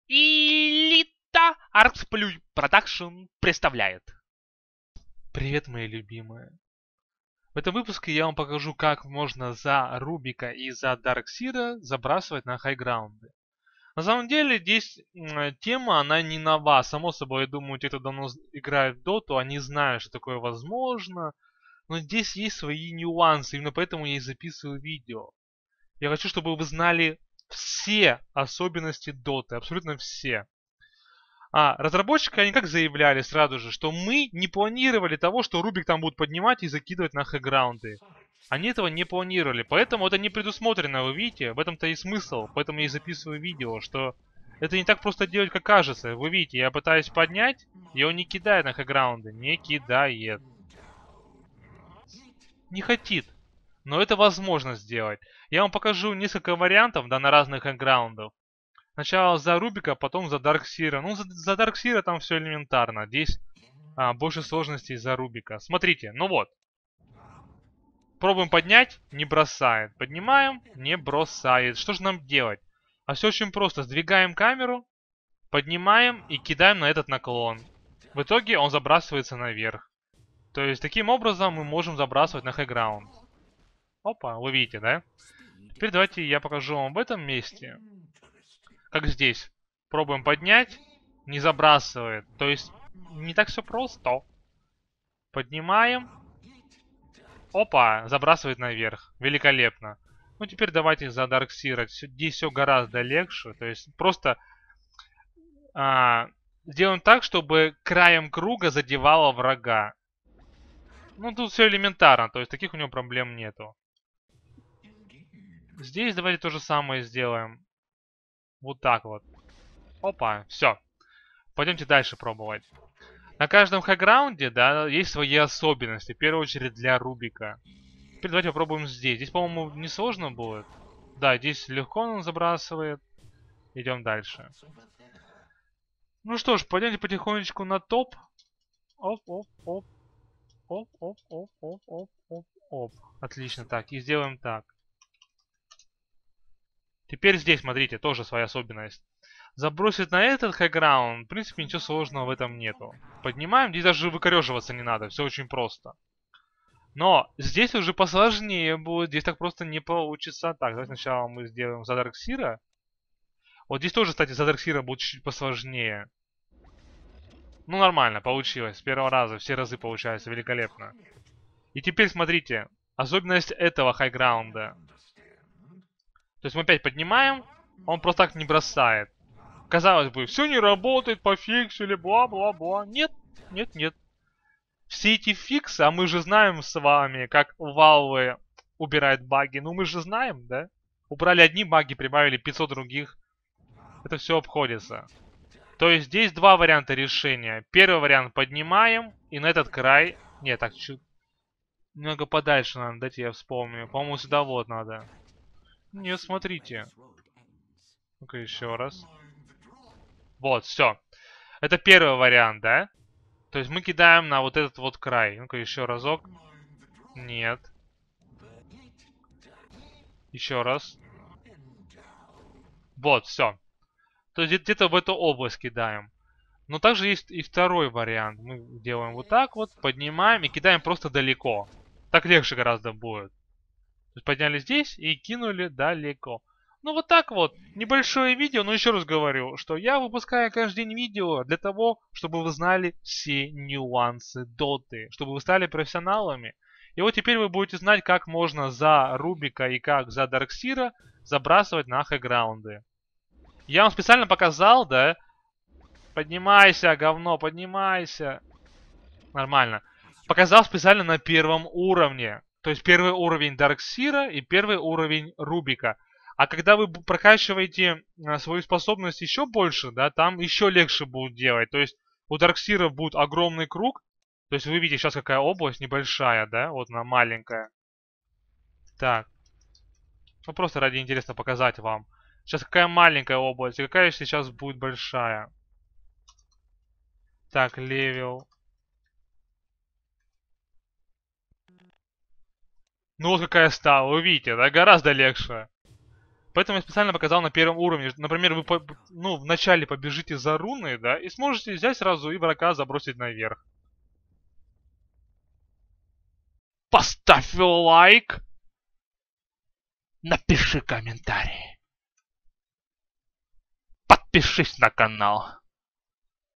Элита Арксплюй Продакшн представляет. Привет, мои любимые. В этом выпуске я вам покажу, как можно за Рубика и за Дарксира забрасывать на хайграунды. На самом деле, здесь тема, она не нова. Само собой, я думаю, те, кто давно играет в доту, они знают, что такое возможно. Но здесь есть свои нюансы, именно поэтому я и записываю видео. Я хочу, чтобы вы знали все особенности доты, абсолютно все. Разработчики, они как заявляли сразу же, что мы не планировали того, что Рубик там будут поднимать и закидывать на хайграунды. Они этого не планировали, поэтому это не предусмотрено, вы видите, в этом-то и смысл, поэтому я и записываю видео, что это не так просто делать, как кажется. Вы видите, я пытаюсь поднять, и он не кидает на хайграунды, не кидает. Не хотит, но это возможно сделать. Я вам покажу несколько вариантов, да, на разных хайграундов. Сначала за Рубика, потом за Дарксира. Ну, за Дарксира там все элементарно. Здесь больше сложностей за Рубика. Смотрите, ну вот. Пробуем поднять, не бросает. Поднимаем, не бросает. Что же нам делать? А все очень просто. Сдвигаем камеру, поднимаем и кидаем на этот наклон. В итоге он забрасывается наверх. То есть, таким образом мы можем забрасывать на хайграунд. Опа, вы видите, да? Теперь давайте я покажу вам в этом месте. Как здесь. Пробуем поднять. Не забрасывает. То есть, не так все просто. Поднимаем. Опа, забрасывает наверх. Великолепно. Ну, теперь давайте за Дарксира. Здесь все гораздо легче. То есть, просто сделаем так, чтобы краем круга задевало врага. Ну, тут все элементарно. То есть, таких у него проблем нету. Здесь давайте то же самое сделаем. Вот так вот. Опа, все. Пойдемте дальше пробовать. На каждом хайграунде, да, есть свои особенности. В первую очередь для Рубика. Теперь давайте попробуем здесь. Здесь, по-моему, не сложно будет. Да, здесь легко он забрасывает. Идем дальше. Ну что ж, пойдемте потихонечку на топ. Оп, оп, оп. Оп, оп, оп, оп, оп, оп, оп. Отлично, так. И сделаем так. Теперь здесь, смотрите, тоже своя особенность. Забросить на этот хайграунд, в принципе, ничего сложного в этом нету. Поднимаем, здесь даже выкореживаться не надо, все очень просто. Но здесь уже посложнее будет, здесь так просто не получится. Так, давайте сначала мы сделаем за Дарксира. Вот здесь тоже, кстати, за Дарксира будет чуть-чуть посложнее. Ну, нормально, получилось. С первого раза, все разы получается, великолепно. И теперь смотрите, особенность этого хайграунда. То есть мы опять поднимаем, он просто так не бросает. Казалось бы, все не работает, пофиксили, бла-бла-бла. Нет, нет, нет. Все эти фиксы, а мы же знаем с вами, как Valve убирает баги. Ну мы же знаем, да? Убрали одни баги, прибавили 500 других. Это все обходится. То есть здесь два варианта решения. Первый вариант поднимаем, и на этот край... Нет, так чуть... Немного подальше надо, дайте я вспомню. По-моему, сюда вот надо. Нет, смотрите. Ну-ка еще раз. Вот, все. Это первый вариант, да? То есть мы кидаем на вот этот вот край. Ну-ка еще разок. Нет. Еще раз. Вот, все. То есть где-то в эту область кидаем. Но также есть и второй вариант. Мы делаем вот так вот, поднимаем и кидаем просто далеко. Так легче гораздо будет. То есть подняли здесь и кинули далеко. Ну вот так вот. Небольшое видео, но еще раз говорю, что я выпускаю каждый день видео для того, чтобы вы знали все нюансы доты. Чтобы вы стали профессионалами. И вот теперь вы будете знать, как можно за Рубика и как за Дарксира забрасывать на хайграунды. Я вам специально показал, да? Поднимайся, говно, поднимайся. Нормально. Показал специально на первом уровне. То есть первый уровень Дарксира и первый уровень Рубика. А когда вы прокачиваете свою способность еще больше, да, там еще легче будет делать. То есть у Дарксира будет огромный круг. То есть вы видите сейчас какая область небольшая, да? Вот она маленькая. Так. Ну просто ради интереса показать вам. Сейчас какая маленькая область, и какая сейчас будет большая. Так, левел. Ну вот какая стала, вы видите, да, гораздо легче. Поэтому я специально показал на первом уровне. Например, вы вначале побежите за руной, да, и сможете взять сразу и врага забросить наверх. Поставь лайк. Напиши комментарий. Подпишись на канал.